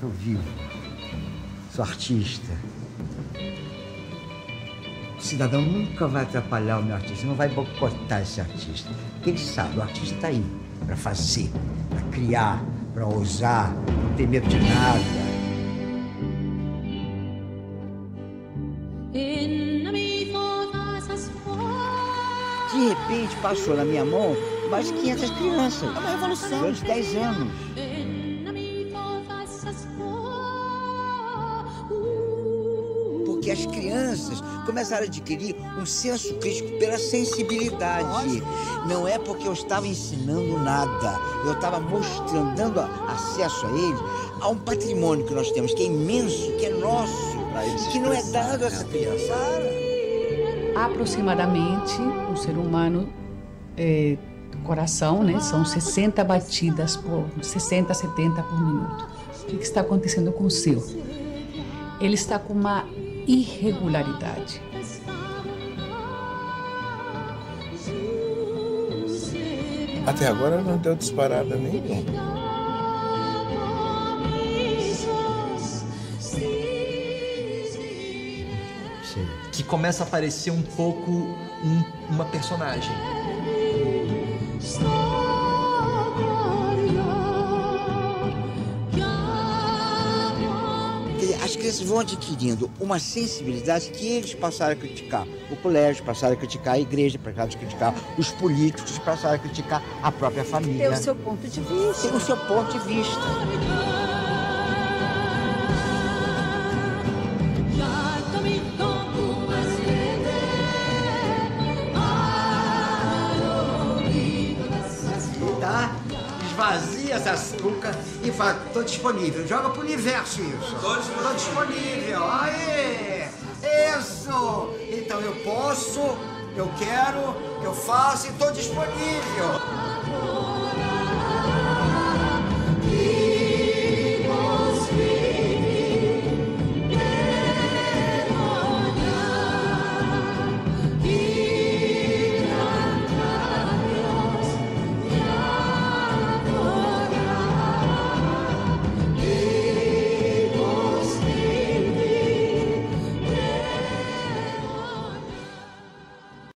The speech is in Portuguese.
eu vivo. Sou artista. O cidadão nunca vai atrapalhar o meu artista, não vai boicotar esse artista. Porque ele sabe, o artista está aí para fazer, para criar, para ousar, não ter medo de nada. De repente passou na minha mão mais de 500 crianças. É uma revolução. Durante 10 anos. Porque as crianças começaram a adquirir um senso crítico pela sensibilidade. Não é porque eu estava ensinando nada. Eu estava mostrando, dando acesso a eles a um patrimônio que nós temos, que é imenso, que é nosso, que não é dado a essa criançada. Aproximadamente, um ser humano, coração, né, são 60 batidas por 60, 70 por minuto. O que está acontecendo com o seu? Ele está com uma irregularidade. Até agora não deu disparada nenhuma. Que começa a parecer um pouco uma personagem. As crianças vão adquirindo uma sensibilidade que eles passaram a criticar. O colégio passaram a criticar, a igreja passaram a criticar, os políticos passaram a criticar, a própria família. Tem o seu ponto de vista. Tem o seu ponto de vista. Esvazia essa cuca e fala, tô disponível. Joga pro universo isso. Tô disponível. Aê! Isso! Então eu posso, eu quero, eu faço e tô disponível.